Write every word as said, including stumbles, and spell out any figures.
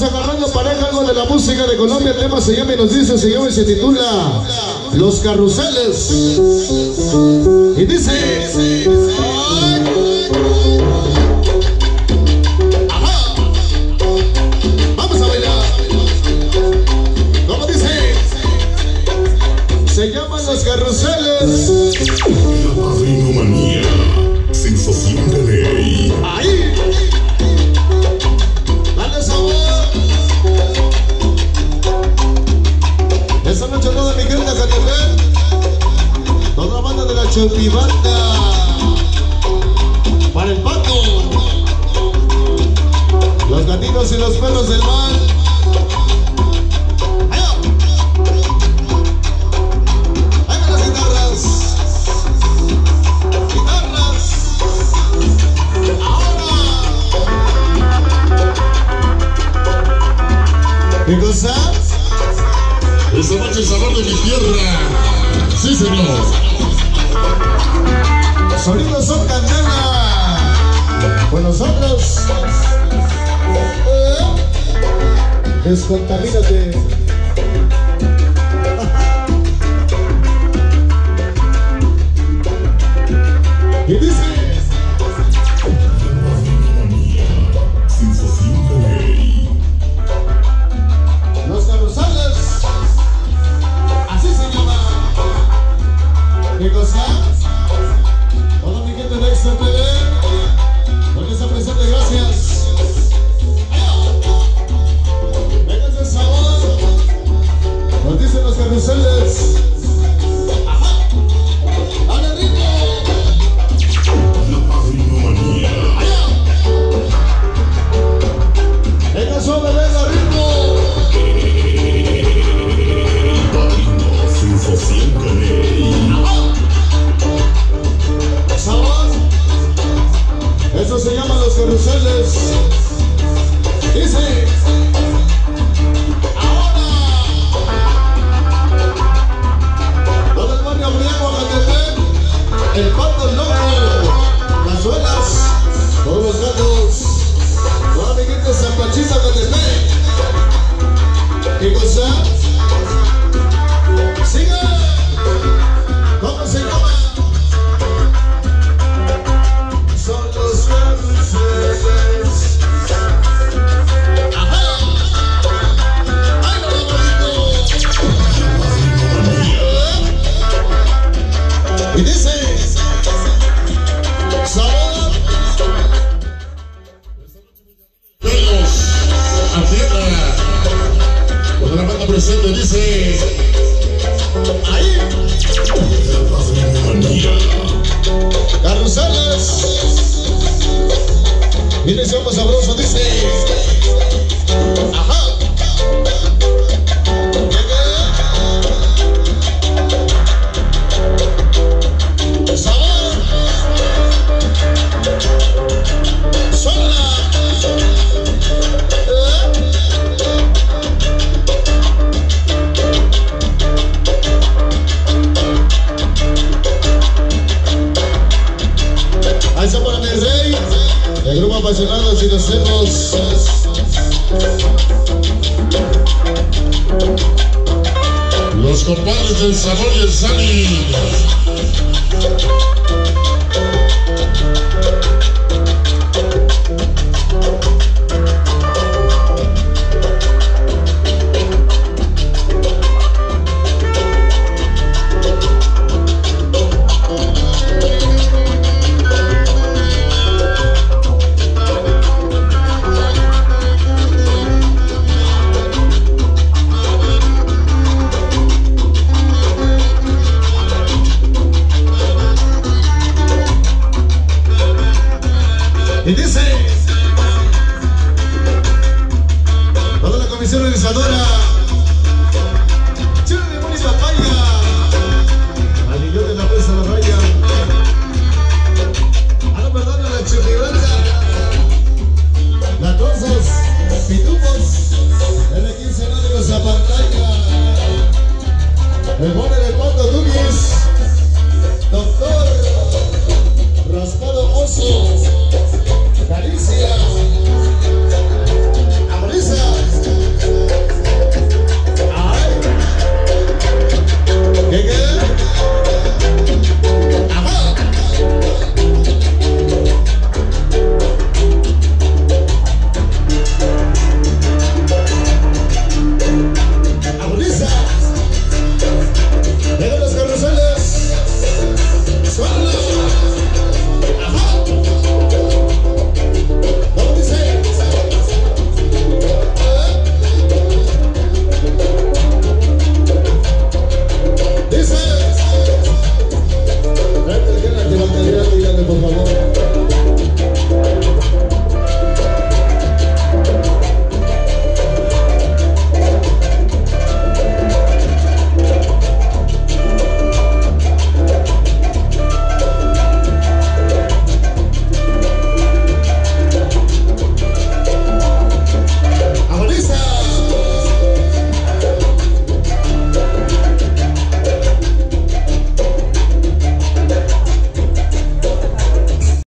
agarrando pareja, algo de la música de Colombia. El tema se llama y nos dice, se llama y se titula Los Carruseles. Y dice... Ajá. Vamos a bailar. ¿Cómo dice? Se llaman Los Carruseles. La Padrinomanía, sensación de ley. Ahí. Dale sabor. Esa noche toda mi gente Catepec, toda la banda de la Chopibanda, para el Pato, los gatitos y los perros del mar. ¿Qué cosa? Esta noche el sabor de mi tierra. Sí, señor. Los sonidos son candela. Con nosotros. Descontamínate. Y dice. ¿Qué cosa? Toda mi gente de Extra T V, ¿dónde está presente? Gracias. Vénganse el sabor. Nos dicen Los Carruseles. Ajá. ¡Dale ritmo! La Padrinomanía. Venga suave, venga ritmo. Padrino, sensación de ley. Eso se llama Los Carruseles. Dice. Ahora. Todo el barrio Briago, Catepec, el Pato Loco, las suelas, todos los gatos, toda mi gente de San Pachita, Catepec. ¿Qué cosa? Sigue. ¿Cómo se llama? Y dice, sabor. Vemos a tierra. Cuando la banda presente dice. Ahí. La Padrinomanía. Carruseles. Mire ese hombre sabroso, dice. Ajá. Ahí está para mi rey, el grupo apasionados y los hemos. Los compadres del sabor y el Sani.